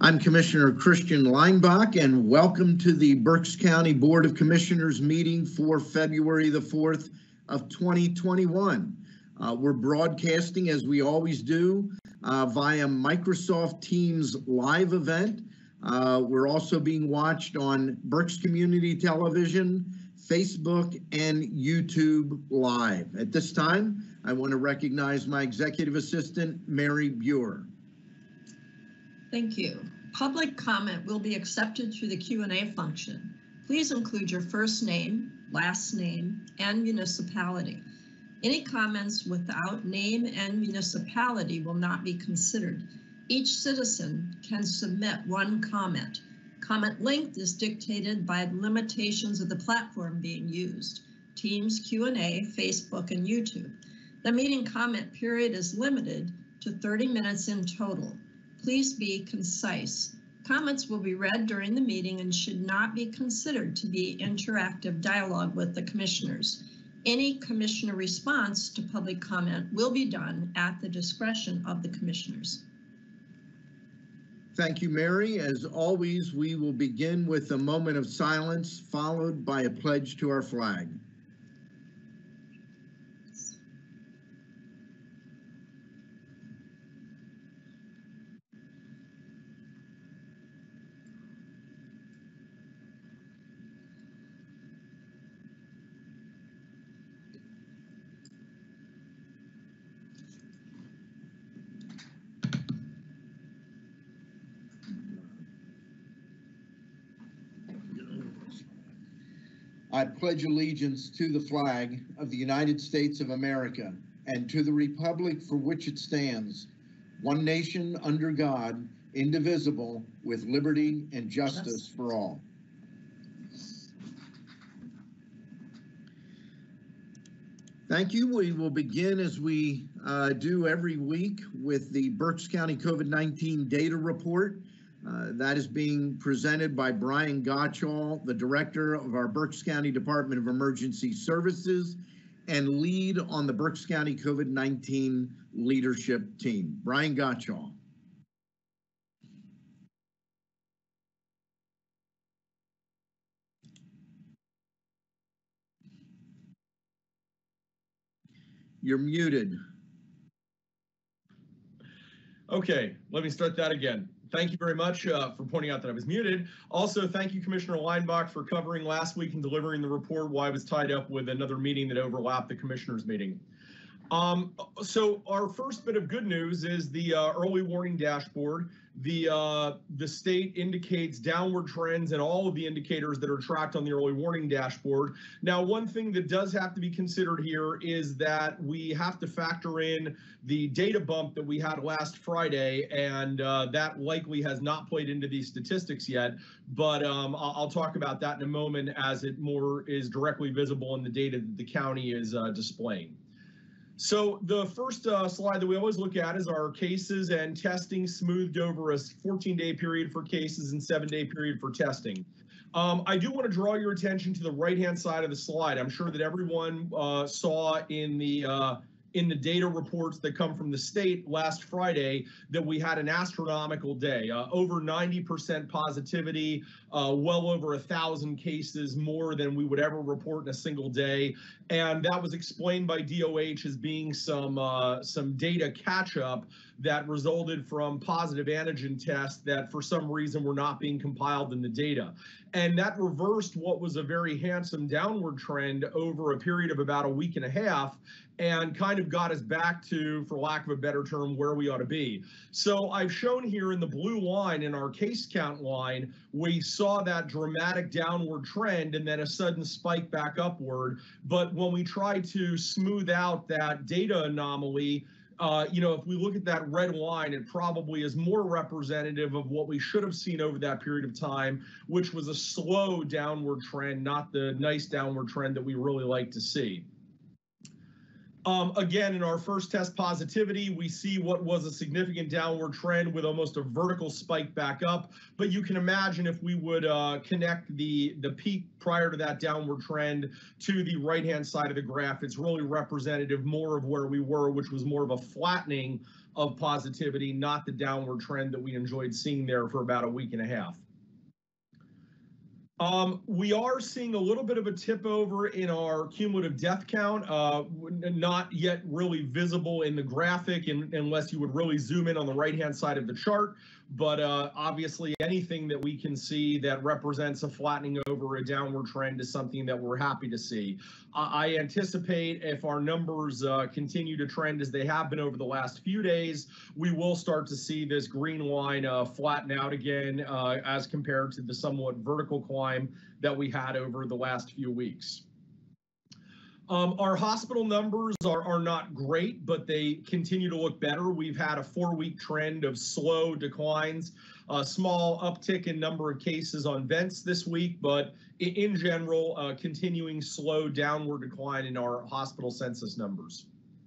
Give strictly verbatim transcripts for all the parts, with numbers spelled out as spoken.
I'm Commissioner Christian Leinbach, and welcome to the Berks County Board of Commissioners meeting for February the fourth of twenty twenty-one. Uh, we're broadcasting, as we always do, uh, via Microsoft Teams live event. Uh, we're also being watched on Berks Community Television, Facebook, and YouTube Live. At this time, I want to recognize my Executive Assistant, Mary Buer. Thank you. Public comment will be accepted through the Q and A function. Please include your first name, last name, and municipality. Any comments without name and municipality will not be considered. Each citizen can submit one comment. Comment length is dictated by the limitations of the platform being used: Teams, Q and A, Facebook, and YouTube. The meeting comment period is limited to thirty minutes in total. Please be concise. Comments will be read during the meeting and should not be considered to be interactive dialogue with the commissioners. Any commissioner response to public comment will be done at the discretion of the commissioners. Thank you, Mary. As always, we will begin with a moment of silence, followed by a pledge to our flag. I pledge allegiance to the flag of the United States of America and to the republic for which it stands, one nation under God, indivisible, with liberty and justice for all. Thank you. We will begin, as we uh, do every week, with the Berks County COVID nineteen data report. Uh, that is being presented by Brian Gottschall, the director of our Berks County Department of Emergency Services and lead on the Berks County COVID nineteen leadership team. Brian Gottschall. You're muted. Okay, let me start that again. Thank you very much uh, for pointing out that I was muted. Also, thank you, Commissioner Leinbach, for covering last week and delivering the report while I was tied up with another meeting that overlapped the commissioners' meeting. Um, so our first bit of good news is the uh, early warning dashboard. The uh, the state indicates downward trends in all of the indicators that are tracked on the early warning dashboard. Now, one thing that does have to be considered here is that we have to factor in the data bump that we had last Friday, and uh, that likely has not played into these statistics yet, but um, I'll, I'll talk about that in a moment as it more is directly visible in the data that the county is uh, displaying. So the first uh, slide that we always look at is our cases and testing smoothed over a fourteen day period for cases and seven day period for testing. Um, I do want to draw your attention to the right-hand side of the slide. I'm sure that everyone uh, saw in the uh, in the data reports that come from the state last Friday that we had an astronomical day, uh, over ninety percent positivity, uh, well over a thousand cases, more than we would ever report in a single day. And that was explained by D O H as being some uh, some data catch-up that resulted from positive antigen tests that for some reason were not being compiled in the data. And that reversed what was a very handsome downward trend over a period of about a week and a half, and kind of got us back to, for lack of a better term, where we ought to be. So I've shown here in the blue line, in our case count line, we saw that dramatic downward trend and then a sudden spike back upward. But when we try to smooth out that data anomaly, Uh, you know, if we look at that red line, it probably is more representative of what we should have seen over that period of time, which was a slow downward trend, not the nice downward trend that we really like to see. Um, again, in our first test positivity, we see what was a significant downward trend with almost a vertical spike back up. But you can imagine if we would uh, connect the, the peak prior to that downward trend to the right-hand side of the graph, it's really representative more of where we were, which was more of a flattening of positivity, not the downward trend that we enjoyed seeing there for about a week and a half. Um, we are seeing a little bit of a tip over in our cumulative death count, uh, not yet really visible in the graphic in, unless you would really zoom in on the right-hand side of the chart. But uh, obviously anything that we can see that represents a flattening over a downward trend is something that we're happy to see. Uh, I anticipate if our numbers uh, continue to trend as they have been over the last few days, we will start to see this green line uh, flatten out again uh, as compared to the somewhat vertical climb that we had over the last few weeks. Um, our hospital numbers are, are not great, but they continue to look better. We've had a four-week trend of slow declines, a small uptick in number of cases on vents this week, but in, in general, uh, continuing slow downward decline in our hospital census numbers.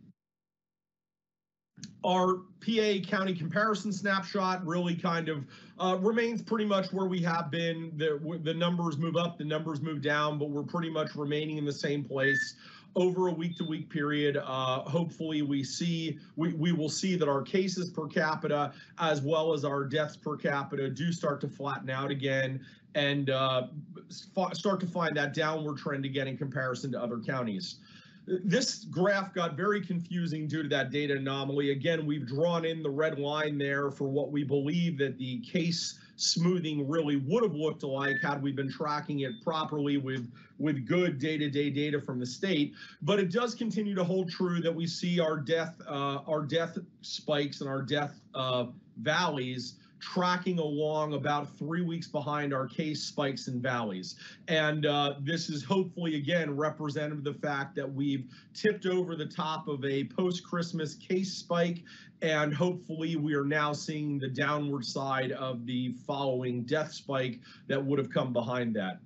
Our P A county comparison snapshot really kind of uh, remains pretty much where we have been. The, the numbers move up, the numbers move down, but we're pretty much remaining in the same place over a week-to-week period. Uh, hopefully we see, we, we will see that our cases per capita as well as our deaths per capita do start to flatten out again and uh, start to find that downward trend again in comparison to other counties. This graph got very confusing due to that data anomaly. Again, we've drawn in the red line there for what we believe that the case smoothing really would have looked like had we been tracking it properly with, with good day-to-day data from the state. But it does continue to hold true that we see our death, uh, our death spikes and our death uh, valleys tracking along about three weeks behind our case spikes and valleys. And uh, this is hopefully, again, representative of the fact that we've tipped over the top of a post-Christmas case spike, and hopefully we are now seeing the downward side of the following death spike that would have come behind that.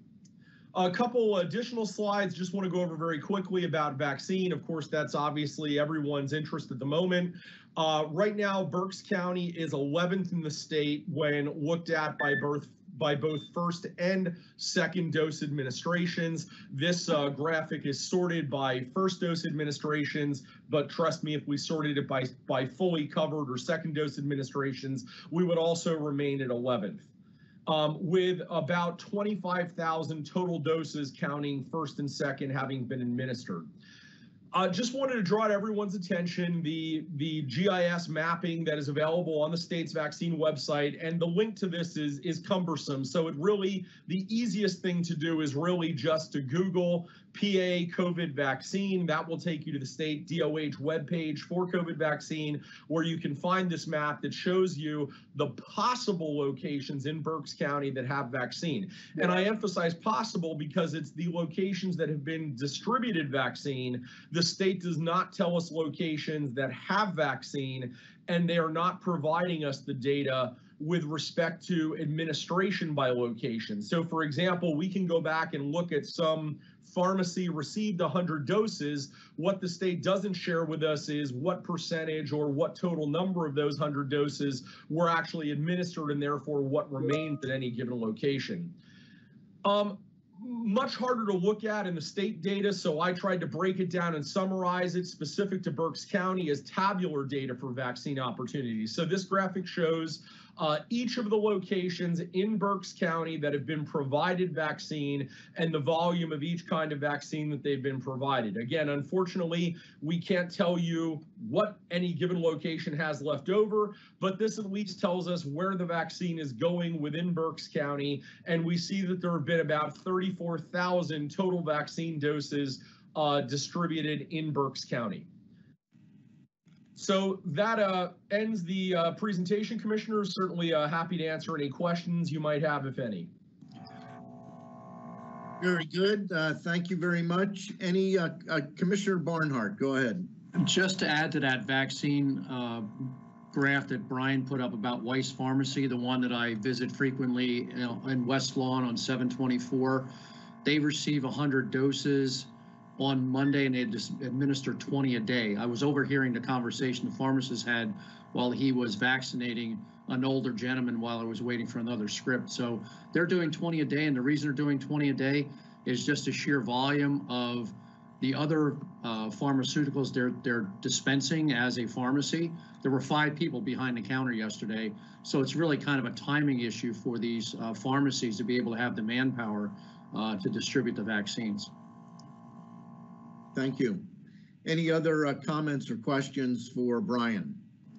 A couple additional slides, just want to go over very quickly about vaccine. Of course, that's obviously everyone's interest at the moment. Uh, right now, Berks County is eleventh in the state when looked at by both by both first and second dose administrations. This uh, graphic is sorted by first dose administrations, but trust me, if we sorted it by, by fully covered or second dose administrations, we would also remain at eleventh. Um, with about twenty-five thousand total doses counting first and second having been administered. I uh, just wanted to draw to everyone's attention the, the G I S mapping that is available on the state's vaccine website, and the link to this is, is cumbersome. So it really, the easiest thing to do is really just to Google P A COVID vaccine. That will take you to the state D O H webpage for COVID vaccine, where you can find this map that shows you the possible locations in Berks County that have vaccine. And I emphasize possible because it's the locations that have been distributed vaccine. The state does not tell us locations that have vaccine, and they are not providing us the data with respect to administration by location. So for example, we can go back and look at some pharmacy received one hundred doses. What the state doesn't share with us is what percentage or what total number of those one hundred doses were actually administered, and therefore what remains at any given location. Um, much harder to look at in the state data, so I tried to break it down and summarize it specific to Berks County as tabular data for vaccine opportunities. So this graphic shows uh, each of the locations in Berks County that have been provided vaccine and the volume of each kind of vaccine that they've been provided. Again, unfortunately, we can't tell you what any given location has left over, but this at least tells us where the vaccine is going within Berks County, and we see that there have been about thirty-four thousand total vaccine doses uh, distributed in Berks County. So that uh, ends the uh, presentation, Commissioners. Certainly uh, happy to answer any questions you might have, if any. Very good. Uh, thank you very much. Any, uh, uh, Commissioner Barnhart, go ahead. Just to add to that vaccine uh, graph that Brian put up about Weiss Pharmacy, the one that I visit frequently you know, in West Lawn on seven twenty-four, they receive one hundred doses on Monday, and they just administer twenty a day. I was overhearing the conversation the pharmacist had while he was vaccinating an older gentleman while I was waiting for another script. So they're doing twenty a day, and the reason they're doing twenty a day is just the sheer volume of The other uh, pharmaceuticals they're, they're dispensing as a pharmacy, there were five people behind the counter yesterday. So it's really kind of a timing issue for these uh, pharmacies to be able to have the manpower uh, to distribute the vaccines. Thank you. Any other uh, comments or questions for Brian?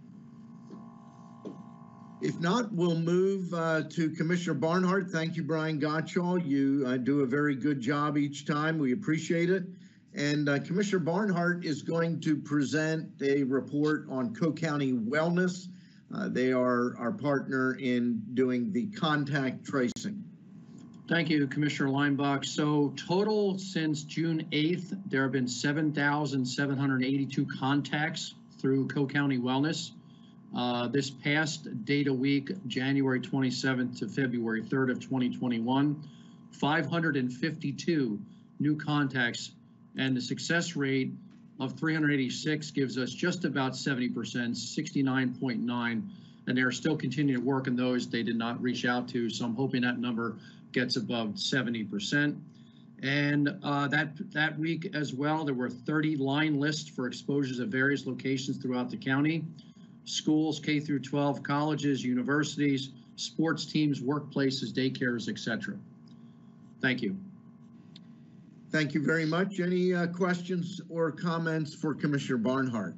If not, we'll move uh, to Commissioner Barnhart. Thank you, Brian Gottschall. You uh, do a very good job each time. We appreciate it. And uh, Commissioner Barnhart is going to present a report on Co-County Wellness. Uh, they are our partner in doing the contact tracing. Thank you, Commissioner Leinbach. So total since June eighth, there have been seven thousand seven hundred eighty-two contacts through Co-County Wellness. Uh, this past data week, January twenty-seventh to February third of twenty twenty-one, five hundred fifty-two new contacts, and the success rate of three hundred eighty-six gives us just about seventy percent, sixty-nine point nine, and they're still continuing to work on those they did not reach out to, so I'm hoping that number gets above seventy percent. And uh, that, that week as well, there were thirty line lists for exposures at various locations throughout the county. Schools, K through twelve, colleges, universities, sports teams, workplaces, daycares, et cetera. Thank you. Thank you very much. Any uh, questions or comments for Commissioner Barnhart?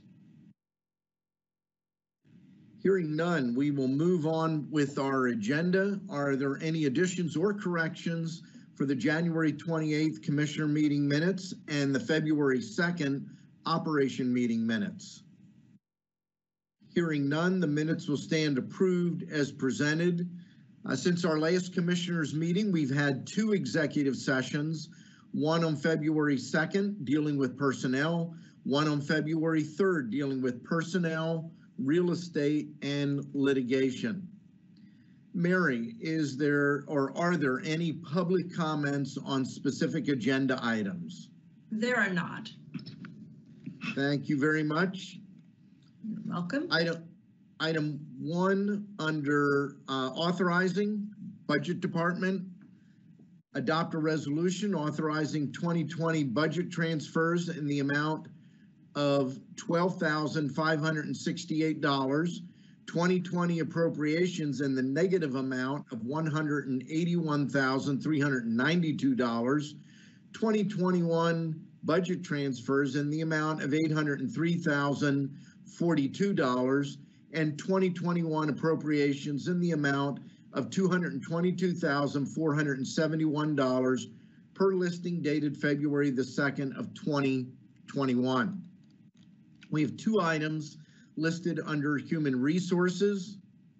Hearing none, we will move on with our agenda. Are there any additions or corrections for the January twenty-eighth Commissioner meeting minutes and the February second Operation meeting minutes? Hearing none, the minutes will stand approved as presented. Uh, since our last Commissioners meeting, we've had two executive sessions, one on February second dealing with personnel, one on February third dealing with personnel, real estate, and litigation. Mary, is there or are there any public comments on specific agenda items? There are not. Thank you very much. You're welcome. Item, item one under uh, authorizing Budget Department. Adopt a resolution authorizing twenty twenty budget transfers in the amount of twelve thousand five hundred sixty-eight dollars, twenty twenty appropriations in the negative amount of one hundred eighty-one thousand three hundred ninety-two dollars, twenty twenty-one budget transfers in the amount of eight hundred three thousand forty-two dollars, and twenty twenty-one appropriations in the amount of two hundred twenty-two thousand four hundred seventy-one dollars per listing dated February the second of twenty twenty-one. We have two items listed under Human Resources.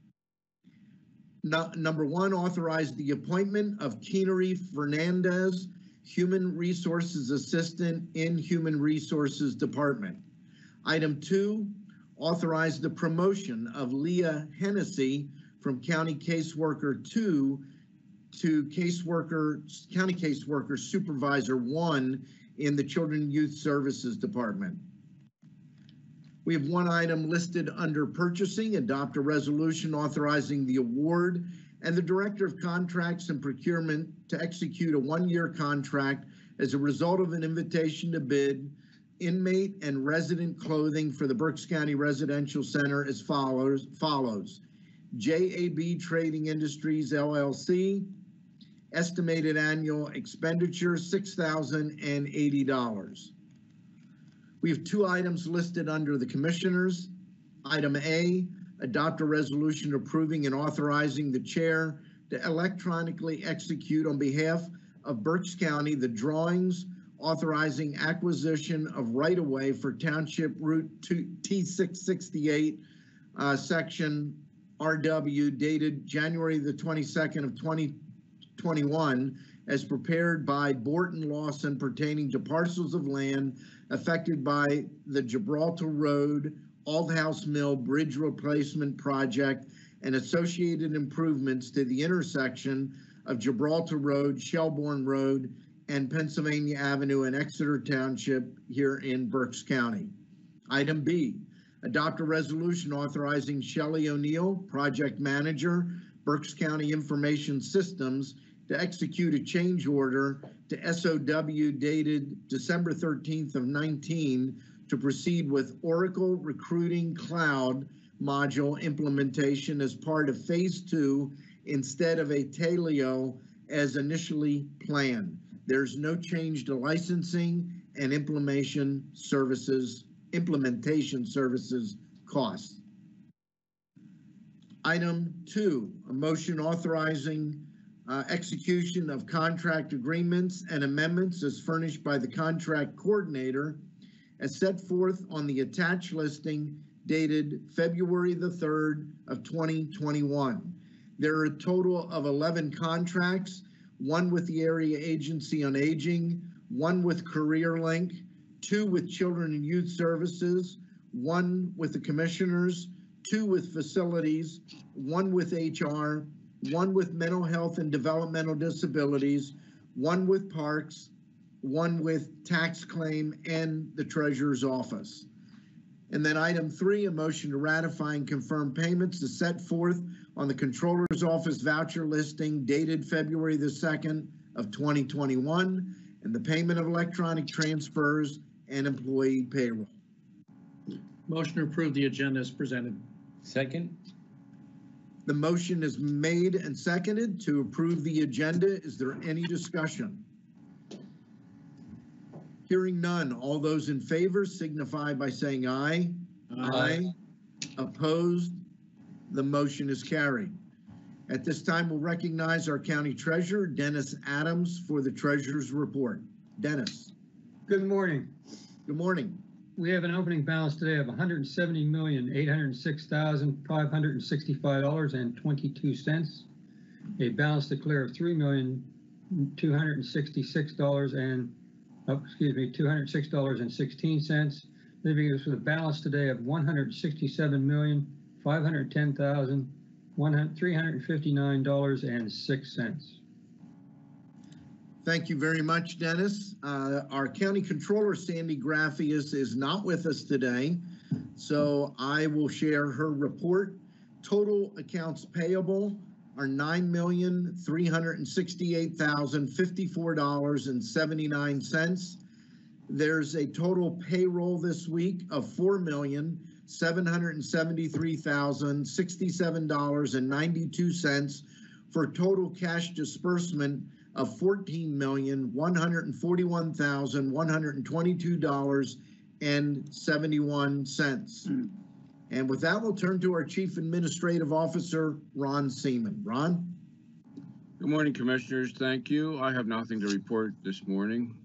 No, number one, authorize the appointment of Keenery Fernandez, Human Resources Assistant in Human Resources Department. Item two, authorize the promotion of Leah Hennessy from County Caseworker two to Caseworker, County Caseworker Supervisor one in the Children and Youth Services Department. We have one item listed under purchasing, adopt a resolution authorizing the award and the Director of Contracts and Procurement to execute a one-year contract as a result of an invitation to bid inmate and resident clothing for the Berks County Residential Center as follows, follows. J A B Trading Industries, L L C, estimated annual expenditure, six thousand eighty dollars. We have two items listed under the Commissioners. Item A, adopt a resolution approving and authorizing the chair to electronically execute on behalf of Berks County the drawings authorizing acquisition of right-of-way for Township Route T six sixty-eight, uh, Section R W, dated January the twenty-second of twenty twenty-one, as prepared by Borton Lawson pertaining to parcels of land affected by the Gibraltar Road, Aldhouse Mill Bridge Replacement Project and associated improvements to the intersection of Gibraltar Road, Shelbourne Road, and Pennsylvania Avenue in Exeter Township here in Berks County. Item B, adopt a resolution authorizing Shelley O'Neill, Project Manager, Berks County Information Systems, to execute a change order to S O W dated December thirteenth of nineteen to proceed with Oracle Recruiting Cloud module implementation as part of phase two instead of a Taleo as initially planned. There's no change to licensing and implementation services, implementation services costs. Item two, a motion authorizing uh, execution of contract agreements and amendments as furnished by the contract coordinator as set forth on the attached listing dated February the third of twenty twenty-one. There are a total of eleven contracts, one with the Area Agency on Aging, one with CareerLink, two with Children and Youth Services, one with the Commissioners, two with Facilities, one with H R, one with Mental Health and Developmental Disabilities, one with Parks, one with Tax Claim and the Treasurer's Office. And then item three, a motion to ratify and confirm payments is set forth on the Controller's Office voucher listing dated February the second of twenty twenty-one, and the payment of electronic transfers and employee payroll. Motion to approve the agenda is presented. Second. The motion is made and seconded to approve the agenda. Is there any discussion? Hearing none, all those in favor signify by saying aye. Aye. Aye. Opposed? The motion is carried. At this time, we'll recognize our County Treasurer, Dennis Adams, for the Treasurer's Report. Dennis. Good morning. Good morning. We have an opening balance today of one hundred seventy million, eight hundred six thousand, five hundred sixty-five dollars and twenty-two cents. A balance declared of three million, two hundred sixty-six dollars and, oh, excuse me, two hundred six dollars and sixteen cents, leaving us with a balance today of one hundred sixty-seven million, five hundred ten thousand, three hundred fifty-nine dollars and six cents. Thank you very much, Dennis. Uh, our County Controller, Sandy Graffius, is not with us today, so I will share her report. Total accounts payable are nine million, three hundred sixty-eight thousand, fifty-four dollars and seventy-nine cents. There's a total payroll this week of four million, seven hundred seventy-three thousand, sixty-seven dollars and ninety-two cents for total cash disbursement of fourteen million, one hundred forty-one thousand, one hundred twenty-two dollars and seventy-one cents. And with that, we'll turn to our Chief Administrative Officer, Ron Seaman. Ron? Good morning, Commissioners. Thank you. I have nothing to report this morning.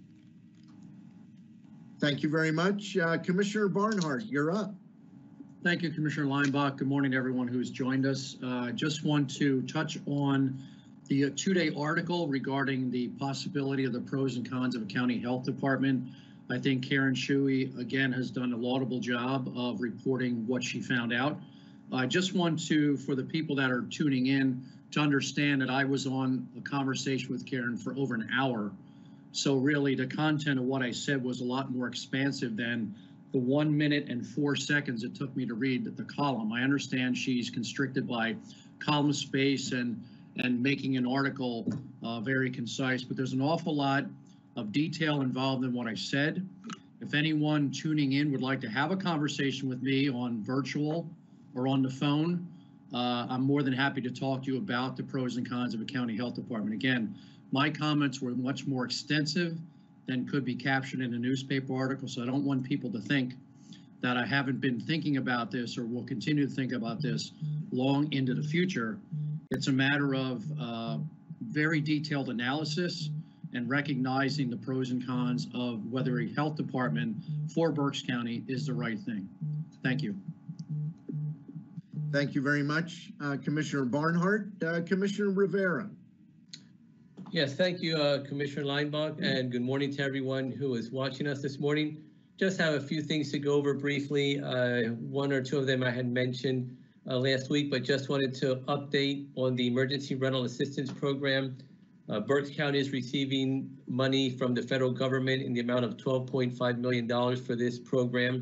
Thank you very much. Uh, Commissioner Barnhart, you're up. Thank you, Commissioner Leinbach. Good morning to everyone who's joined us. I uh, just want to touch on the uh, two-day article regarding the possibility of the pros and cons of a county health department. I think Karen Shuey, again, has done a laudable job of reporting what she found out. I just want to, for the people that are tuning in, to understand that I was on a conversation with Karen for over an hour. So really the content of what I said was a lot more expansive than the one minute and four seconds it took me to read the column. I understand she's constricted by column space and and making an article uh, very concise, but there's an awful lot of detail involved in what I said. If anyone tuning in would like to have a conversation with me on virtual or on the phone, uh, I'm more than happy to talk to you about the pros and cons of a county health department. Again, my comments were much more extensive than could be captured in a newspaper article, so I don't want people to think that I haven't been thinking about this or will continue to think about this long into the future. It's a matter of uh, very detailed analysis and recognizing the pros and cons of whether a health department for Berks County is the right thing. Thank you. Thank you very much, uh, Commissioner Barnhart. Uh, Commissioner Rivera. Yes, thank you, uh, Commissioner Leinbach, and good morning to everyone who is watching us this morning. Just have a few things to go over briefly. Uh, one or two of them I had mentioned uh, last week, but just wanted to update on the Emergency Rental Assistance Program. Uh, Berks County is receiving money from the federal government in the amount of twelve point five million dollars for this program.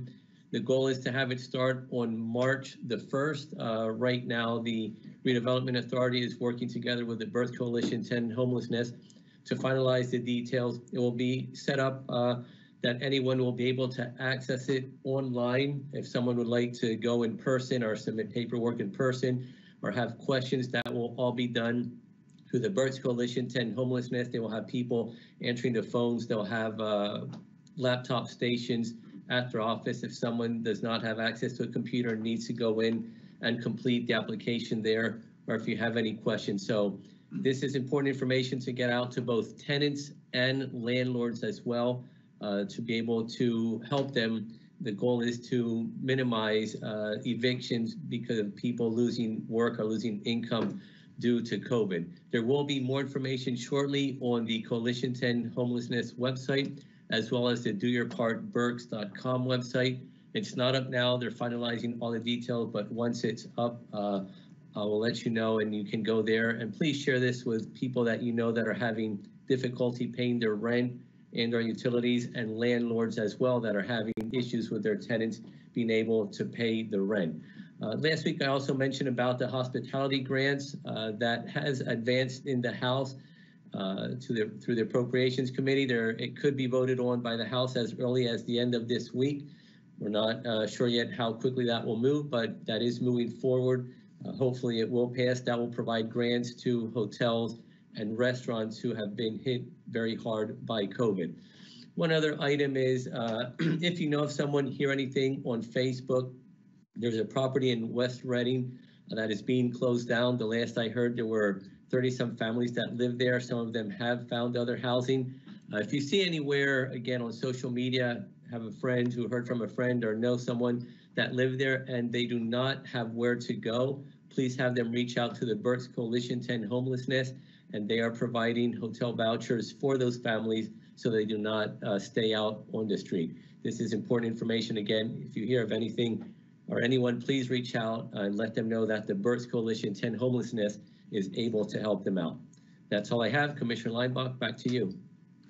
The goal is to have it start on March the first. Uh, right now, the Redevelopment Authority is working together with the Berks Coalition ten Homelessness to finalize the details. It will be set up uh, that anyone will be able to access it online. If someone would like to go in person or submit paperwork in person or have questions, that will all be done through the Berks Coalition ten Homelessness. They will have people answering the phones. They'll have uh, laptop stations at their office if someone does not have access to a computer and needs to go in and complete the application there, or if you have any questions. So this is important information to get out to both tenants and landlords as well, uh, to be able to help them. The goal is to minimize uh, evictions because of people losing work or losing income due to COVID. There will be more information shortly on the Coalition ten Homelessness website, as well as the do your part berks dot com website. It's not up now, they're finalizing all the details, but once it's up, uh, I will let you know and you can go there. And please share this with people that you know that are having difficulty paying their rent and their utilities, and landlords as well that are having issues with their tenants being able to pay the rent. Uh, last week, I also mentioned about the hospitality grants uh, that has advanced in the House. Uh, to the through the Appropriations Committee. There, it could be voted on by the House as early as the end of this week. We're not uh, sure yet how quickly that will move, but that is moving forward. Uh, hopefully it will pass. That will provide grants to hotels and restaurants who have been hit very hard by COVID. One other item is, uh, if you know of someone, hear anything on Facebook, there's a property in West Reading that is being closed down. The last I heard, there were thirty some families that live there. Some of them have found other housing. Uh, if you see anywhere, again, on social media, have a friend who heard from a friend or know someone that lived there and they do not have where to go, please have them reach out to the Berks Coalition ten Homelessness, and they are providing hotel vouchers for those families so they do not uh, stay out on the street. This is important information. Again, if you hear of anything or anyone, please reach out and let them know that the Berks Coalition ten Homelessness is able to help them out. That's all I have. Commissioner Leinbach, back to you.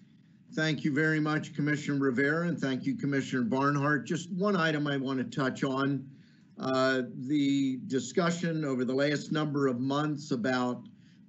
Thank you very much, Commissioner Rivera, and thank you, Commissioner Barnhart. Just one item I want to touch on. Uh, the discussion over the last number of months about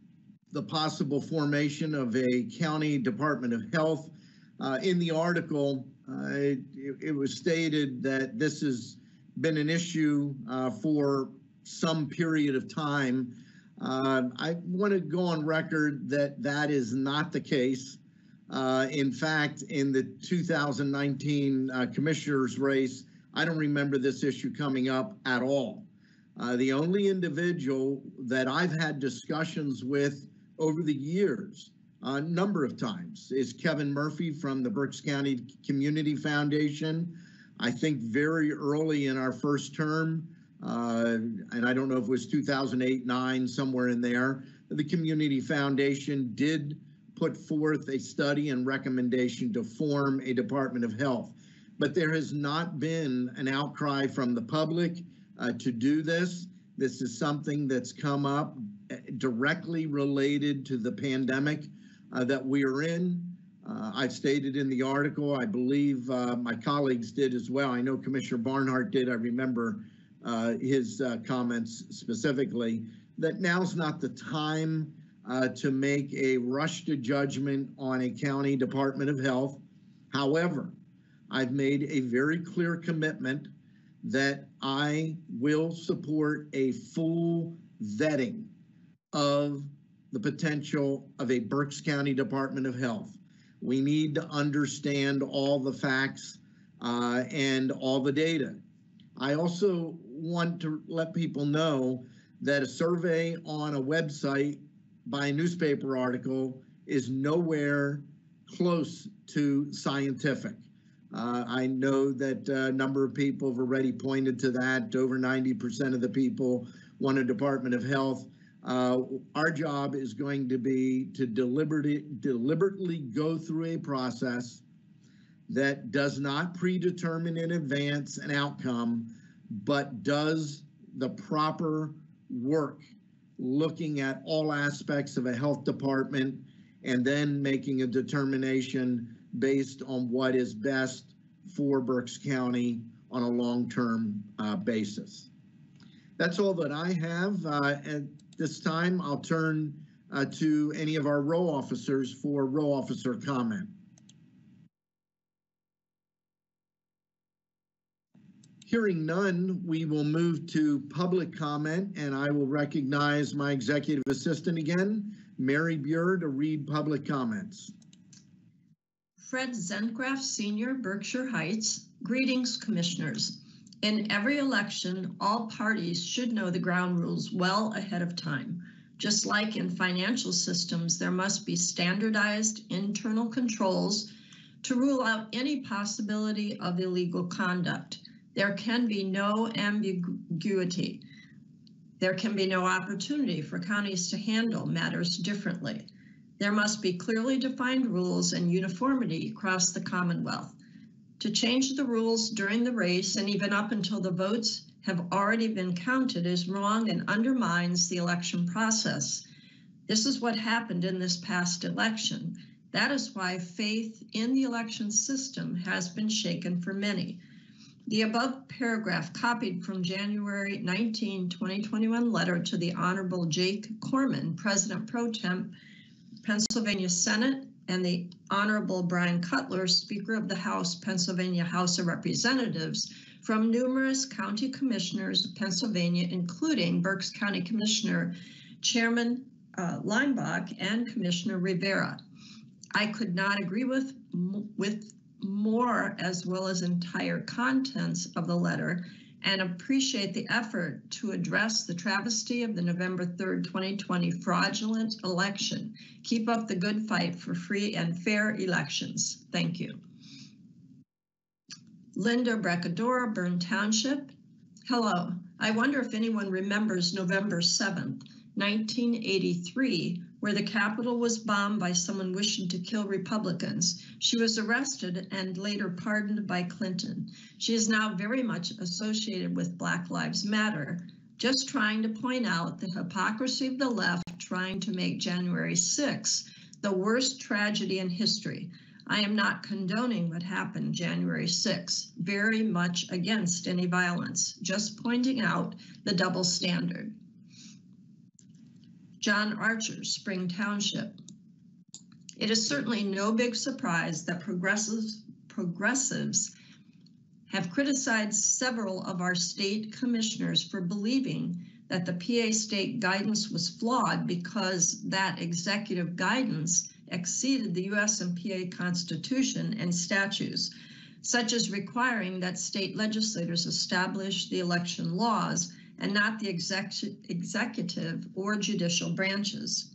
the possible formation of a county Department of Health. Uh, in the article, uh, it, it was stated that this has been an issue uh, for some period of time. Uh, I want to go on record that that is not the case. Uh, in fact, in the two thousand nineteen uh, commissioners race, I don't remember this issue coming up at all. Uh, the only individual that I've had discussions with over the years, a number of times, is Kevin Murphy from the Berks County Community Foundation. I think very early in our first term, Uh, and I don't know if it was two thousand eight, nine, somewhere in there, the Community Foundation did put forth a study and recommendation to form a Department of Health. But there has not been an outcry from the public uh, to do this. This is something that's come up directly related to the pandemic uh, that we are in. Uh, I've stated in the article, I believe uh, my colleagues did as well. I know Commissioner Barnhart did. I remember Uh, his uh, comments specifically, that now's not the time uh, to make a rush to judgment on a county Department of Health. However, I've made a very clear commitment that I will support a full vetting of the potential of a Berks County Department of Health. We need to understand all the facts uh, and all the data. I also want to let people know that a survey on a website by a newspaper article is nowhere close to scientific. Uh, I know that a number of people have already pointed to that. Over ninety percent of the people want a Department of Health. Uh, our job is going to be to deliberately, deliberately go through a process that does not predetermine in advance an outcome, but does the proper work, looking at all aspects of a health department and then making a determination based on what is best for Berks County on a long-term uh, basis. That's all that I have. Uh, at this time, I'll turn uh, to any of our row officers for row officer comment. Hearing none, we will move to public comment, and I will recognize my executive assistant again, Mary Buer, to read public comments. Fred Zentgraf, Senior, Berkshire Heights. Greetings, Commissioners. In every election, all parties should know the ground rules well ahead of time. Just like in financial systems, there must be standardized internal controls to rule out any possibility of illegal conduct. There can be no ambiguity. There can be no opportunity for counties to handle matters differently. There must be clearly defined rules and uniformity across the Commonwealth. To change the rules during the race and even up until the votes have already been counted is wrong and undermines the election process. This is what happened in this past election. That is why faith in the election system has been shaken for many. The above paragraph, copied from January nineteenth, twenty twenty-one letter to the Honorable Jake Corman, President Pro Tem, Pennsylvania Senate, and the Honorable Brian Cutler, Speaker of the House, Pennsylvania House of Representatives, from numerous county commissioners of Pennsylvania, including Berks County Commissioner Chairman uh, Leinbach and Commissioner Rivera. I could not agree with, with more as well as entire contents of the letter and appreciate the effort to address the travesty of the November third, twenty twenty fraudulent election. Keep up the good fight for free and fair elections. Thank you. Linda Bracadora, Bern Township. Hello. I wonder if anyone remembers November seventh, nineteen eighty-three, where the Capitol was bombed by someone wishing to kill Republicans. She was arrested and later pardoned by Clinton. She is now very much associated with Black Lives Matter, just trying to point out the hypocrisy of the left trying to make January sixth the worst tragedy in history. I am not condoning what happened January sixth, very much against any violence, just pointing out the double standard. John Archer, Spring Township. It is certainly no big surprise that progressives, progressives have criticized several of our state commissioners for believing that the P A state guidance was flawed because that executive guidance exceeded the U S and P A Constitution and statutes, such as requiring that state legislators establish the election laws and not the exec executive or judicial branches.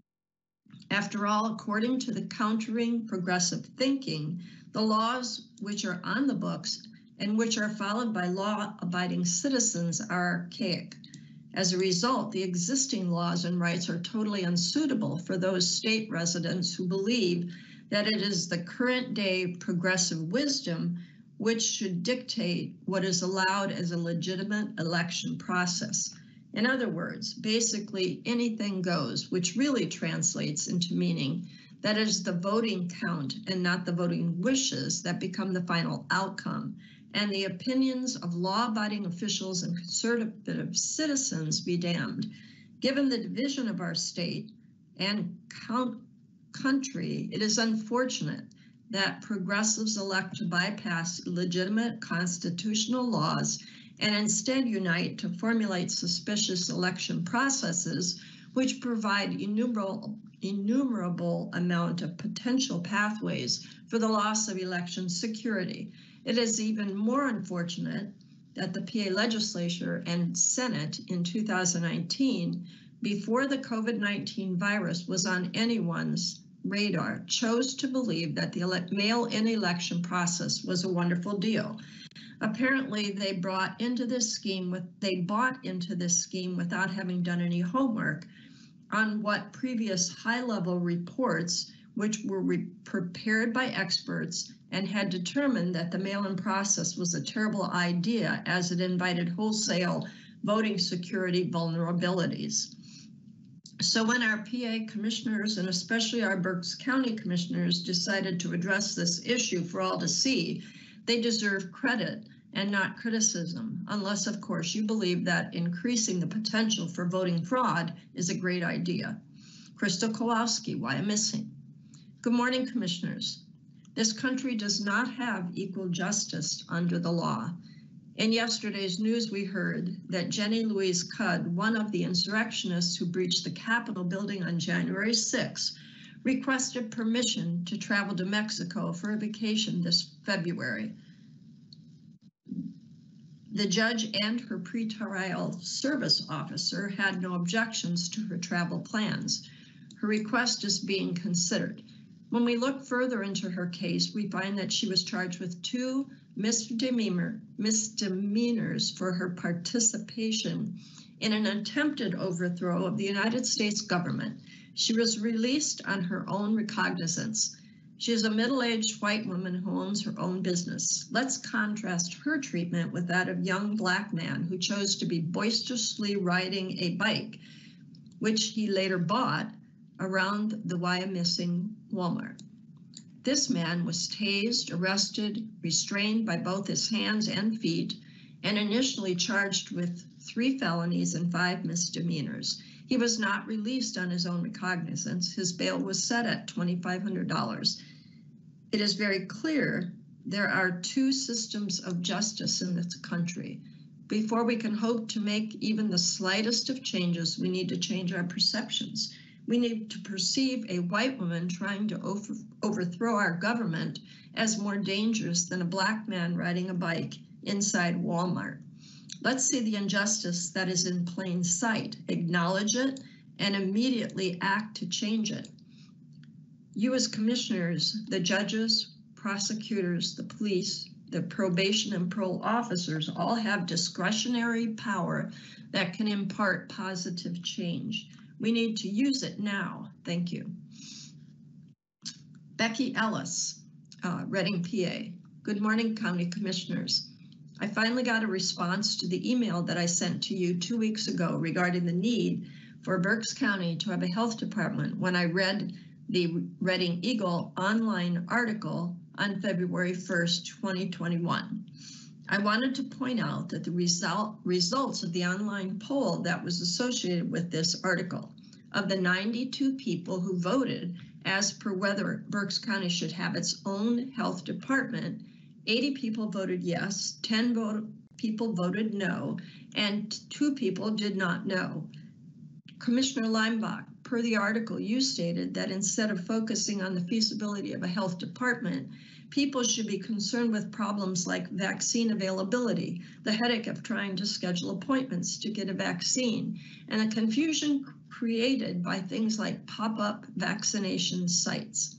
After all, according to the Countering Progressive Thinking, the laws which are on the books and which are followed by law-abiding citizens are archaic. As a result, the existing laws and rights are totally unsuitable for those state residents who believe that it is the current day progressive wisdom which should dictate what is allowed as a legitimate election process. In other words, basically anything goes, which really translates into meaning that it is the voting count and not the voting wishes that become the final outcome, and the opinions of law-abiding officials and conservative citizens be damned. Given the division of our state and count country, it is unfortunate that progressives elect to bypass legitimate constitutional laws and instead unite to formulate suspicious election processes which provide innumerable, innumerable amount of potential pathways for the loss of election security. It is even more unfortunate that the P A legislature and Senate in two thousand nineteen, before the COVID nineteen virus was on anyone's radar, chose to believe that the mail-in election process was a wonderful deal. Apparently, they brought into this scheme with they bought into this scheme without having done any homework on what previous high-level reports, which were re prepared by experts, and had determined that the mail-in process was a terrible idea as it invited wholesale voting security vulnerabilities. So when our P A commissioners, and especially our Berks County commissioners, decided to address this issue for all to see, they deserve credit and not criticism, unless, of course, you believe that increasing the potential for voting fraud is a great idea. Crystal Kowalski, why I'm missing. Good morning, Commissioners. This country does not have equal justice under the law. In yesterday's news, we heard that Jenny Louise Cudd, one of the insurrectionists who breached the Capitol building on January sixth, requested permission to travel to Mexico for a vacation this February. The judge and her pretrial service officer had no objections to her travel plans. Her request is being considered. When we look further into her case, we find that she was charged with two misdemeanor, misdemeanors for her participation in an attempted overthrow of the United States government. She was released on her own recognizance. She is a middle-aged white woman who owns her own business. Let's contrast her treatment with that of a young black man who chose to be boisterously riding a bike, which he later bought, around the Why I'm Missing Walmart. This man was tased, arrested, restrained by both his hands and feet, and initially charged with three felonies and five misdemeanors. He was not released on his own recognizance. His bail was set at twenty-five hundred dollars. It is very clear there are two systems of justice in this country. Before we can hope to make even the slightest of changes, we need to change our perceptions. We need to perceive a white woman trying to over, overthrow our government as more dangerous than a black man riding a bike inside Walmart. Let's see the injustice that is in plain sight, acknowledge it, and immediately act to change it. You as commissioners, the judges, prosecutors, the police, the probation and parole officers all have discretionary power that can impart positive change. We need to use it now. Thank you. Becky Ellis, uh, Reading, P A. Good morning, County Commissioners. I finally got a response to the email that I sent to you two weeks ago regarding the need for Berks County to have a health department when I read the Reading Eagle online article on February first, twenty twenty-one. I wanted to point out that the result, results of the online poll that was associated with this article, of the ninety-two people who voted as per whether Berks County should have its own health department, eighty people voted yes, ten vote, people voted no, and two people did not know. Commissioner Leimbach, per the article, you stated that instead of focusing on the feasibility of a health department, people should be concerned with problems like vaccine availability, the headache of trying to schedule appointments to get a vaccine, and the confusion created by things like pop-up vaccination sites.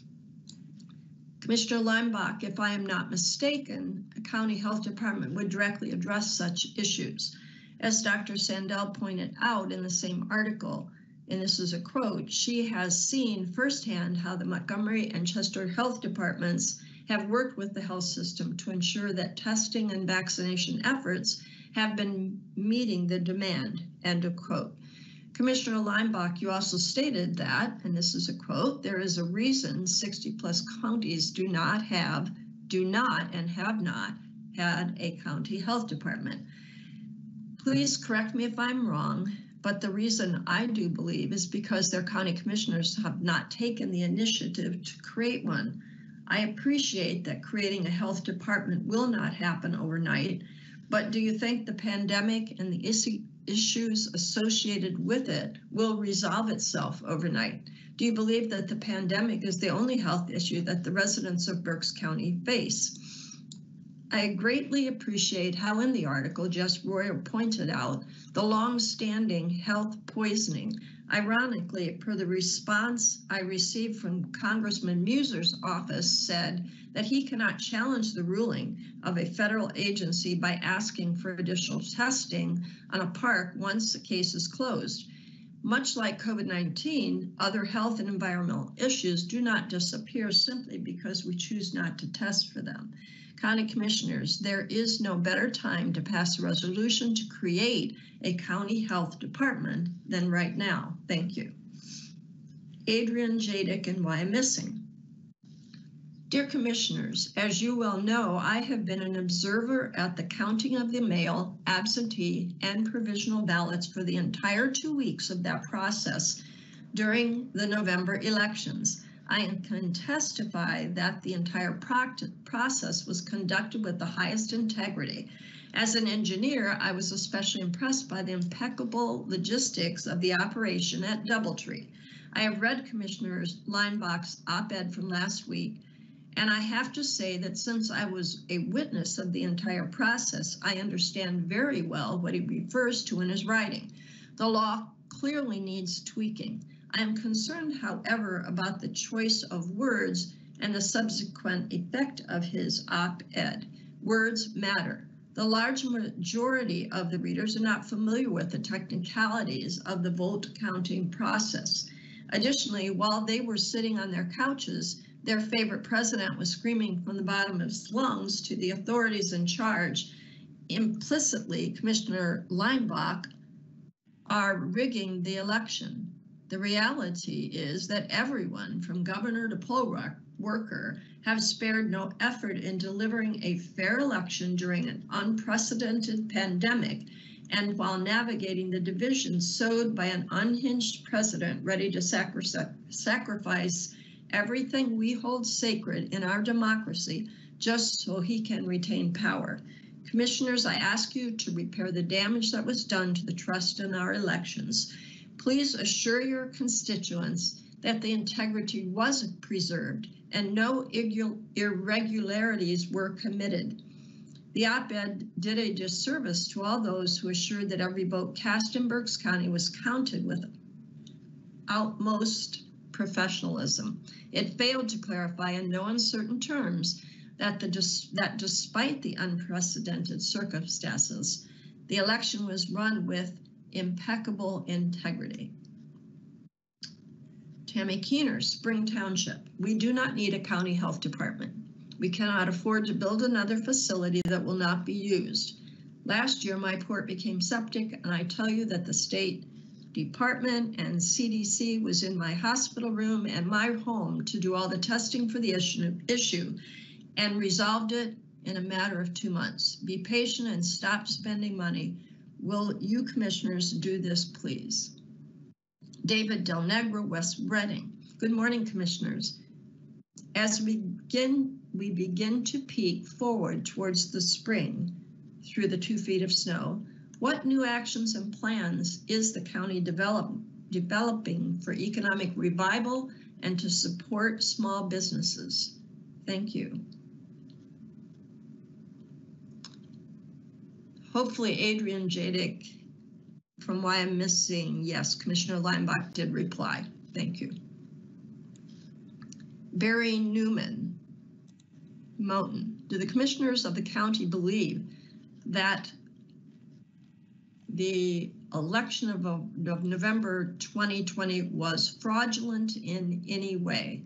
Commissioner Leimbach, if I am not mistaken, a county health department would directly address such issues. As Doctor Sandell pointed out in the same article, and this is a quote, she has seen firsthand how the Montgomery and Chester health departments have worked with the health system to ensure that testing and vaccination efforts have been meeting the demand, end of quote. Commissioner Leimbach, you also stated that, and this is a quote, there is a reason sixty plus counties do not have, do not and have not had a county health department. Please correct me if I'm wrong, but the reason I do believe is because their county commissioners have not taken the initiative to create one. I appreciate that creating a health department will not happen overnight, but do you think the pandemic and the issue, issues associated with it will resolve itself overnight? Do you believe that the pandemic is the only health issue that the residents of Berks County face? I greatly appreciate how in the article Jess Royer pointed out the long-standing health poisoning. Ironically, per the response I received from Congressman Muser's office said that he cannot challenge the ruling of a federal agency by asking for additional testing on a park once the case is closed. Much like COVID nineteen, other health and environmental issues do not disappear simply because we choose not to test for them. County Commissioners, there is no better time to pass a resolution to create a county health department than right now. Thank you. Adrian Jadick and Why I'm Missing. Dear Commissioners, as you well know, I have been an observer at the counting of the mail, absentee, and provisional ballots for the entire two weeks of that process during the November elections. I can testify that the entire process was conducted with the highest integrity. As an engineer, I was especially impressed by the impeccable logistics of the operation at Doubletree. I have read Commissioner Leinbach's op-ed from last week, and I have to say that since I was a witness of the entire process, I understand very well what he refers to in his writing. The law clearly needs tweaking. I am concerned, however, about the choice of words and the subsequent effect of his op-ed. Words matter. The large majority of the readers are not familiar with the technicalities of the vote counting process. Additionally, while they were sitting on their couches, their favorite president was screaming from the bottom of his lungs to the authorities in charge. Implicitly, Commissioner Leinbach are rigging the election. The reality is that everyone, from governor to poll worker, have spared no effort in delivering a fair election during an unprecedented pandemic, and while navigating the divisions sowed by an unhinged president ready to sacri sacrifice everything we hold sacred in our democracy just so he can retain power. Commissioners, I ask you to repair the damage that was done to the trust in our elections. Please assure your constituents that the integrity was preserved and no irregularities were committed. The op-ed did a disservice to all those who assured that every vote cast in Berks County was counted with utmost professionalism. It failed to clarify in no uncertain terms that, the dis that despite the unprecedented circumstances, the election was run with impeccable integrity. Tammy Keener, Spring Township. We do not need a county health department. We cannot afford to build another facility that will not be used. Last year, my port became septic, and I tell you that the state department and C D C was in my hospital room and my home to do all the testing for the issue, issue and resolved it in a matter of two months. Be patient and stop spending money. Will you commissioners do this, please? David Del Negro, West Reading. Good morning, commissioners. As we begin, we begin to peak forward towards the spring through the two feet of snow, what new actions and plans is the county develop, developing for economic revival and to support small businesses? Thank you. Hopefully Adrian Jadick, from why I'm missing, yes, Commissioner Leinbach did reply. Thank you. Barry Newman, Mountain. Do the commissioners of the county believe that the election of, of November twenty twenty was fraudulent in any way?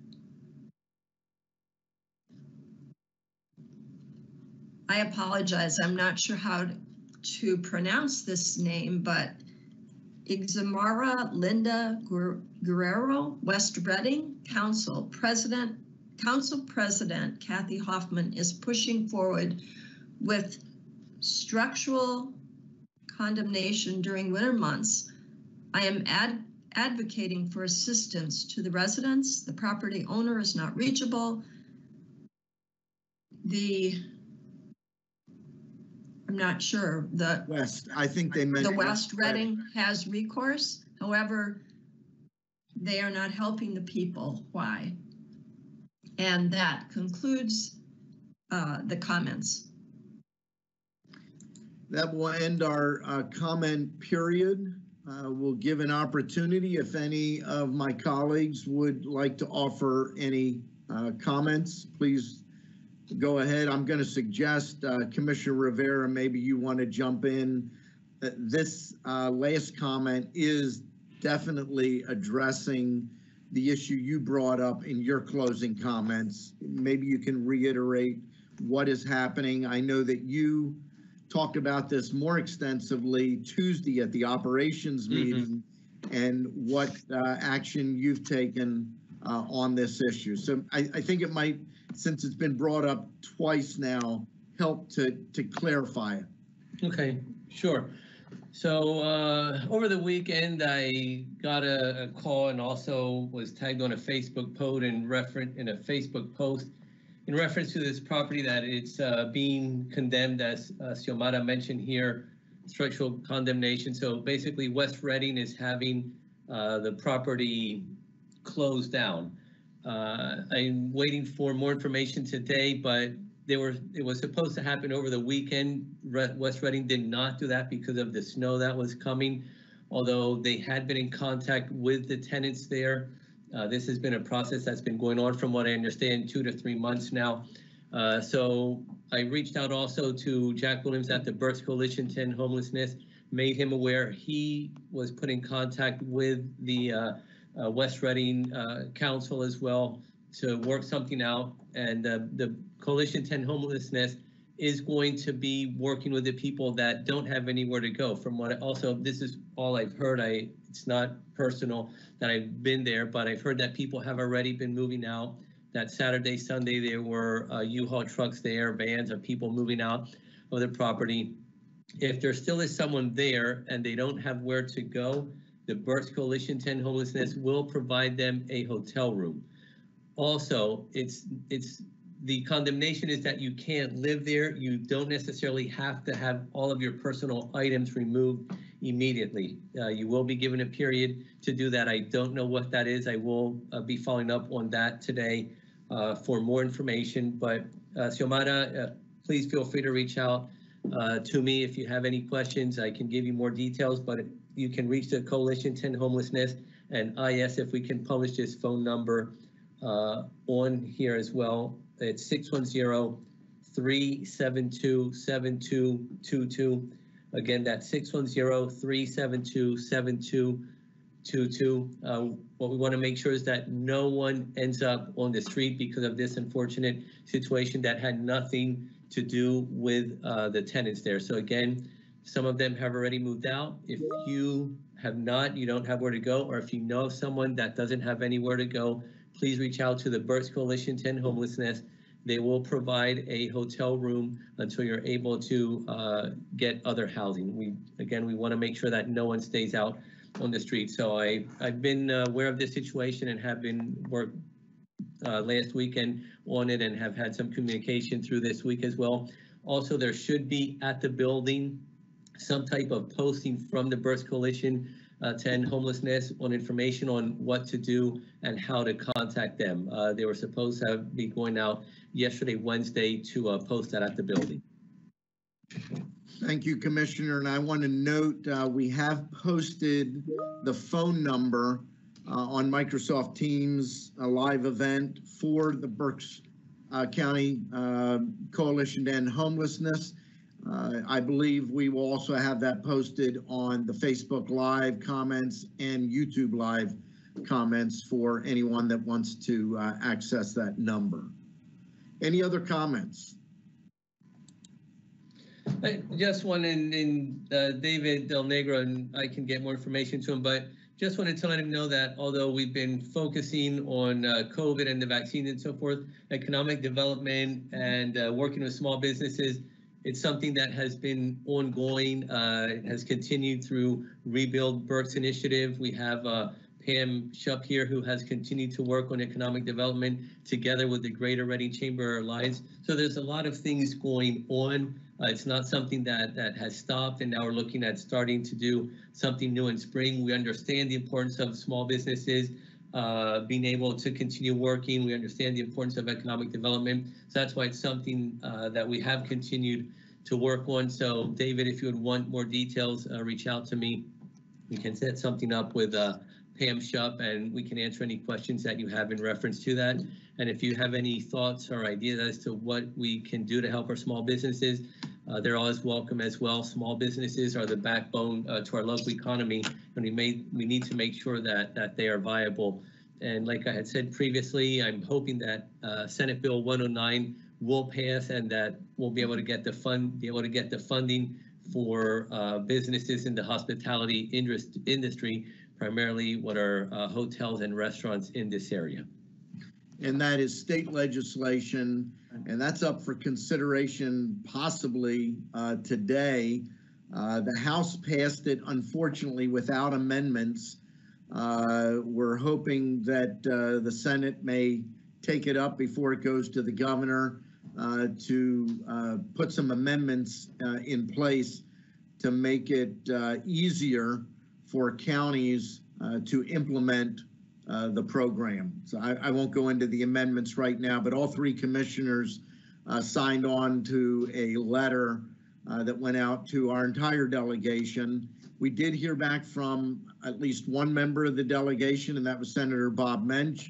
I apologize, I'm not sure how to pronounce this name, but Ixamara Linda Guerrero, West Reading, Council President, Council President Kathy Hoffman is pushing forward with structural condemnation during winter months. I am ad advocating for assistance to the residents. The property owner is not reachable. The I'm not sure. The West, I think they meant the West Reading has recourse. However, they are not helping the people. Why? And that concludes uh, the comments. That will end our uh, comment period. Uh, we'll give an opportunity if any of my colleagues would like to offer any uh, comments, please go ahead. I'm going to suggest uh, Commissioner Rivera, maybe you want to jump in. Uh, this uh, last comment is definitely addressing the issue you brought up in your closing comments. Maybe you can reiterate what is happening. I know that you talked about this more extensively Tuesday at the operations meeting, mm-hmm. and what uh, action you've taken uh, on this issue. So I, I think it might, since it's been brought up twice now, help to, to clarify it. Okay, sure. So uh, over the weekend, I got a, a call and also was tagged on a Facebook post in reference in a Facebook post in reference to this property that it's uh, being condemned, as uh, Xiomara mentioned here, structural condemnation. So basically, West Reading is having uh, the property closed down. Uh, I'm waiting for more information today, but They were, it was supposed to happen over the weekend. West Reading did not do that because of the snow that was coming, although they had been in contact with the tenants there. Uh, this has been a process that's been going on, from what I understand, two to three months now. Uh, so I reached out also to Jack Williams at the Berks Coalition to End Homelessness, made him aware he was put in contact with the uh, uh, West Reading uh, Council as well to work something out. And uh, the Coalition to End Homelessness is going to be working with the people that don't have anywhere to go. From what I, also, this is all I've heard. I it's not personal that I've been there, but I've heard that people have already been moving out. That Saturday, Sunday, there were uh, U-Haul trucks there, vans of people moving out of the property. If there still is someone there and they don't have where to go, the Berks Coalition to End Homelessness will provide them a hotel room. Also, it's it's the condemnation is that you can't live there. You don't necessarily have to have all of your personal items removed immediately. Uh, you will be given a period to do that. I don't know what that is. I will uh, be following up on that today uh, for more information. But uh, Xiomara, uh, please feel free to reach out uh, to me if you have any questions. I can give you more details, but you can reach the Coalition to End Homelessness and I S if we can publish this phone number uh, on here as well. It's six one zero, three seven two, seven two two two. Again, that's six one zero, three seven two, seven two two two. Uh, what we want to make sure is that no one ends up on the street because of this unfortunate situation that had nothing to do with uh, the tenants there. So again, some of them have already moved out. If you have not, you don't have where to go, or if you know of someone that doesn't have anywhere to go, please reach out to the Berks Coalition to End Homelessness. They will provide a hotel room until you're able to uh, get other housing. We, again, we want to make sure that no one stays out on the street. So I, I've been uh, aware of this situation and have been worked uh, last weekend on it and have had some communication through this week as well. Also, there should be at the building some type of posting from the Berks Coalition Uh, to End Homelessness on information on what to do and how to contact them. Uh, they were supposed to be going out yesterday, Wednesday, to uh, post that at the building. Thank you, Commissioner. And I want to note uh, we have posted the phone number uh, on Microsoft Teams, a live event for the Berks uh, County uh, Coalition to End Homelessness. Uh, I believe we will also have that posted on the Facebook Live comments and YouTube Live comments for anyone that wants to uh, access that number. Any other comments? I just one in, in uh, David Del Negro, and I can get more information to him, but just wanted to let him know that although we've been focusing on uh, COVID and the vaccine and so forth, economic development and uh, working with small businesses, it's something that has been ongoing, uh, has continued through Rebuild Berks Initiative. We have uh, Pam Shupp here, who has continued to work on economic development together with the Greater Reading Chamber Alliance. So there's a lot of things going on. Uh, it's not something that, that has stopped, and now we're looking at starting to do something new in spring. We understand the importance of small businesses uh, being able to continue working. We understand the importance of economic development. So that's why it's something uh, that we have continued to work on. So David, if you would want more details, uh, reach out to me. We can set something up with uh, Pam Shupp, and we can answer any questions that you have in reference to that. And if you have any thoughts or ideas as to what we can do to help our small businesses, uh, they're always welcome as well. Small businesses are the backbone uh, to our local economy, and we may we need to make sure that that they are viable. And like I had said previously, I'm hoping that uh, Senate Bill one oh nine will pass, and that we'll be able to get the fund, be able to get the funding for uh, businesses in the hospitality industry primarily what are uh, hotels and restaurants in this area. And that is state legislation, and that's up for consideration possibly uh, today. Uh, the House passed it, unfortunately, without amendments. Uh, we're hoping that uh, the Senate may take it up before it goes to the governor uh, to uh, put some amendments uh, in place to make it uh, easier for counties uh, to implement uh, the program. So I, I won't go into the amendments right now, but all three commissioners uh, signed on to a letter uh, that went out to our entire delegation. We did hear back from at least one member of the delegation, and that was Senator Bob Mensch.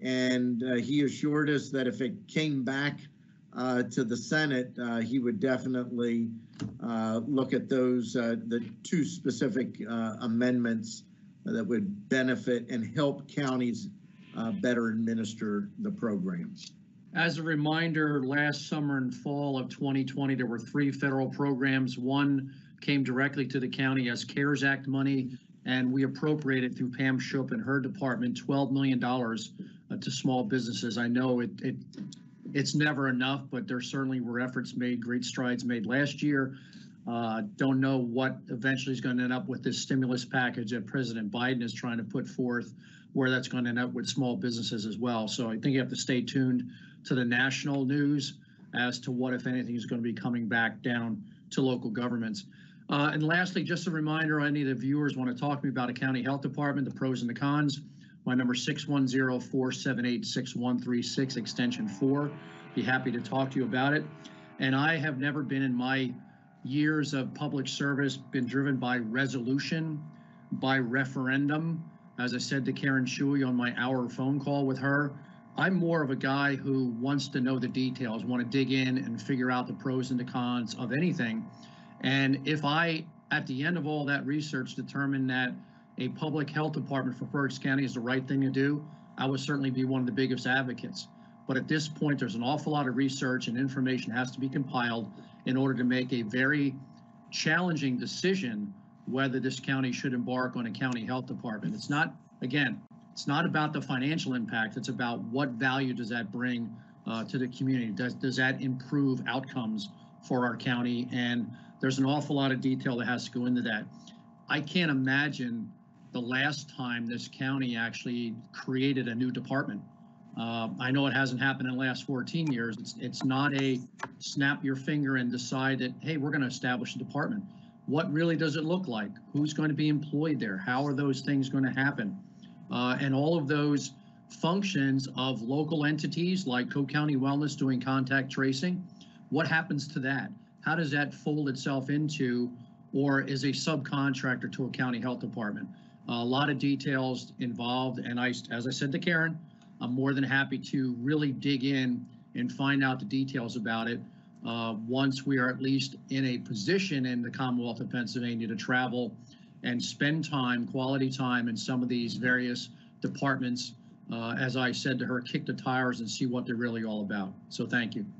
And uh, he assured us that if it came back uh, to the Senate, uh, he would definitely uh, look at those, uh, the two specific uh, amendments that would benefit and help counties uh, better administer the program. As a reminder, last summer and fall of twenty twenty, there were three federal programs. One came directly to the county as CARES Act money, and we appropriated through Pam Shoop and her department twelve million dollars uh, to small businesses. I know it, it it's never enough, but there certainly were efforts made, great strides made last year. Uh, don't know what eventually is going to end up with this stimulus package that President Biden is trying to put forth, where that's going to end up with small businesses as well. So I think you have to stay tuned to the national news as to what, if anything, is going to be coming back down to local governments. Uh, and lastly, just a reminder, any of the viewers want to talk to me about a county health department, the pros and the cons. My number is six one zero, four seven eight, six one three six, extension four. Be happy to talk to you about it. And I have never been in my years of public service been driven by resolution, by referendum. As I said to Karen Shuey on my hour phone call with her, I'm more of a guy who wants to know the details, want to dig in and figure out the pros and the cons of anything. And if I, at the end of all that research, determine that a public health department for Berks County is the right thing to do, I would certainly be one of the biggest advocates. But at this point, there's an awful lot of research and information has to be compiled in order to make a very challenging decision whether this county should embark on a county health department. It's not, again, it's not about the financial impact. It's about what value does that bring uh, to the community? Does, does that improve outcomes for our county? And there's an awful lot of detail that has to go into that. I can't imagine the last time this county actually created a new department. Uh, I know it hasn't happened in the last fourteen years. It's, it's not a snap your finger and decide that, hey, we're going to establish a department. What really does it look like? Who's going to be employed there? How are those things going to happen? Uh, and all of those functions of local entities like Cook County Wellness doing contact tracing, what happens to that? How does that fold itself into, or is a subcontractor to a county health department? Uh, a lot of details involved, and I, as I said to Karen, I'm more than happy to really dig in and find out the details about it uh, once we are at least in a position in the Commonwealth of Pennsylvania to travel and spend time, quality time in some of these various departments. Uh, as I said to her, kick the tires and see what they're really all about. So thank you.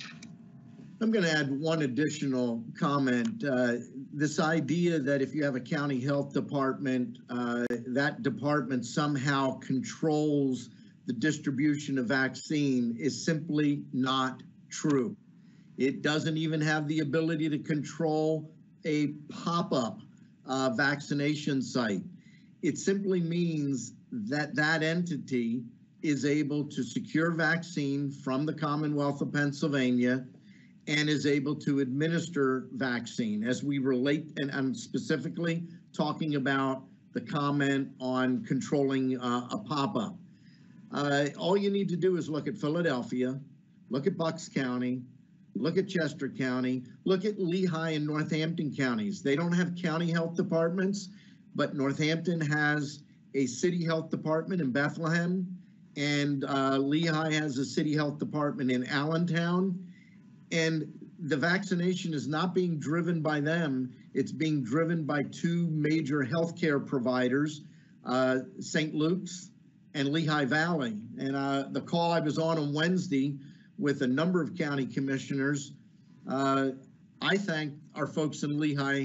I'm going to add one additional comment. Uh, this idea that if you have a county health department, uh, that department somehow controls the distribution of vaccine is simply not true. It doesn't even have the ability to control a pop-up uh, vaccination site. It simply means that that entity is able to secure vaccine from the Commonwealth of Pennsylvania and is able to administer vaccine. As we relate, and I'm specifically talking about the comment on controlling uh, a pop-up. Uh, all you need to do is look at Philadelphia, look at Bucks County, look at Chester County, look at Lehigh and Northampton counties. They don't have county health departments, but Northampton has a city health department in Bethlehem, and uh, Lehigh has a city health department in Allentown. And the vaccination is not being driven by them. It's being driven by two major healthcare providers, uh, Saint Luke's and Lehigh Valley. And uh, the call I was on on Wednesday with a number of county commissioners, uh, I thank our folks in Lehigh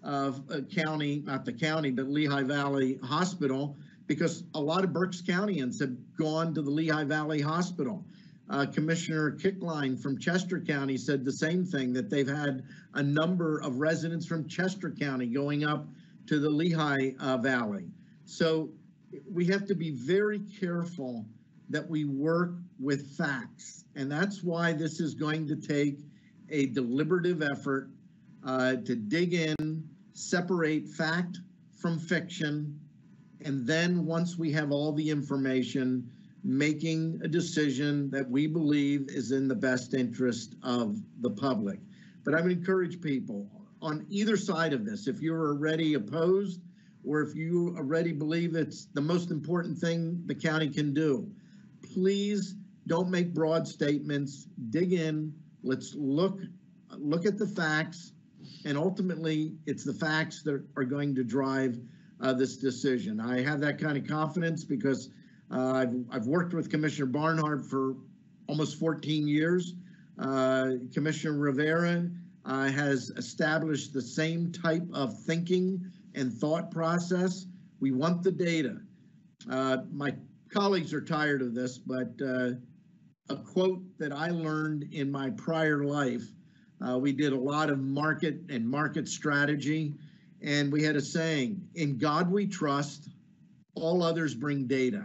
of a county, not the county, but Lehigh Valley Hospital, because a lot of Berks Countyans have gone to the Lehigh Valley Hospital. Uh, Commissioner Kickline from Chester County said the same thing, that they've had a number of residents from Chester County going up to the Lehigh uh, Valley. So we have to be very careful that we work with facts. And that's why this is going to take a deliberative effort uh, to dig in, separate fact from fiction, and then once we have all the information, making a decision that we believe is in the best interest of the public. But I would encourage people on either side of this, if you're already opposed or if you already believe it's the most important thing the county can do, please don't make broad statements, dig in, let's look, look at the facts, and ultimately it's the facts that are going to drive uh, this decision. I have that kind of confidence because uh, I've, I've worked with Commissioner Barnhart for almost fourteen years. Uh, Commissioner Rivera uh, has established the same type of thinking and thought process. We want the data. Uh, my colleagues are tired of this, but uh, a quote that I learned in my prior life, uh, we did a lot of market and market strategy, and we had a saying, in God we trust, all others bring data.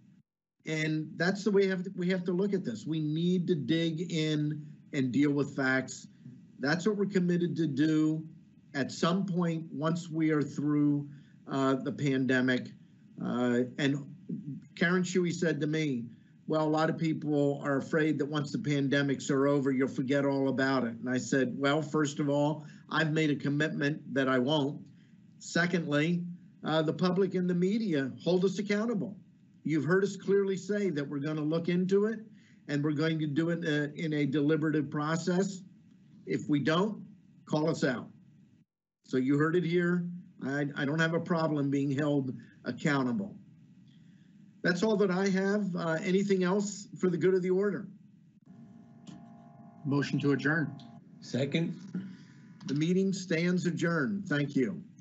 And that's the way we have to, we have to look at this. We need to dig in and deal with facts. That's what we're committed to do at some point once we are through uh, the pandemic. Uh, and Karen Shuey said to me, well, a lot of people are afraid that once the pandemics are over, you'll forget all about it. And I said, well, first of all, I've made a commitment that I won't. Secondly, uh, the public and the media hold us accountable. You've heard us clearly say that we're going to look into it and we're going to do it uh, in a deliberative process. If we don't, call us out. So you heard it here. I, I don't have a problem being held accountable. That's all that I have. Uh, anything else for the good of the order? Motion to adjourn. Second. The meeting stands adjourned. Thank you.